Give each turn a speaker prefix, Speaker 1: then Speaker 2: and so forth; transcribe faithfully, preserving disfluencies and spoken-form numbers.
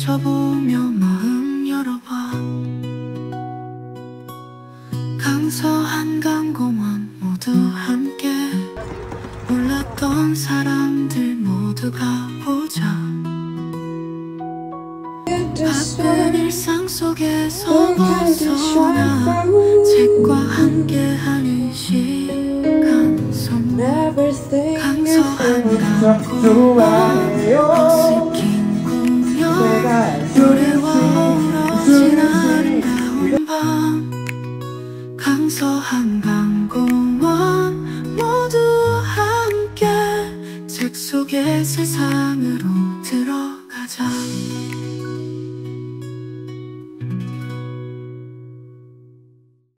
Speaker 1: 펼쳐보며 마음 열어봐. 강서 한강공원 모두 함께 몰랐던 사람들 모두 가보자. 바쁜 일상 속에서 벗어나 책과 함께하는 시간 선물. 강서 한강공원 버스킹 구경 노래와 어우러진 아름다운 밤. 강서 한강